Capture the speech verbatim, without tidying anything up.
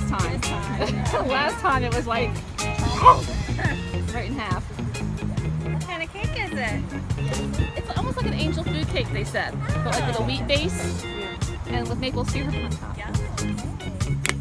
last time. Last time it was like right in half. What kind of cake is it? It's almost like an angel food cake, they said, but like with a wheat base and with maple syrup on top. Yeah. Okay.